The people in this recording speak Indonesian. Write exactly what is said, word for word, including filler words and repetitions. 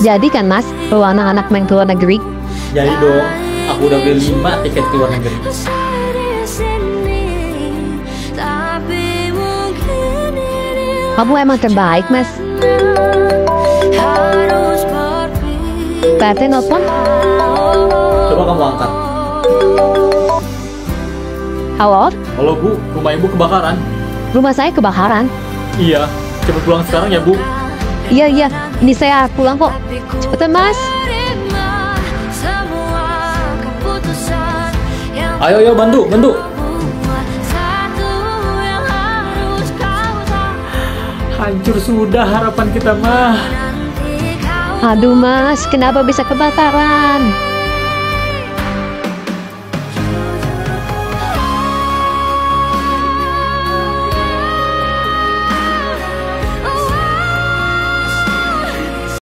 Jadi kan mas, bawa anak-anak main ke luar negeri? Jadi dong, aku udah beli lima tiket ke luar negeri. Kamu emang terbaik mas. P R T nelfon? Coba kamu angkat. Halo? Halo Bu, rumah Ibu kebakaran. Rumah saya kebakaran. Iya, cepet pulang sekarang ya Bu. Iya iya, ini saya pulang kok. Cepetan mas. Ayo ayo bantu, bantu. Hancur sudah harapan kita mah. Aduh mas, kenapa bisa kebakaran?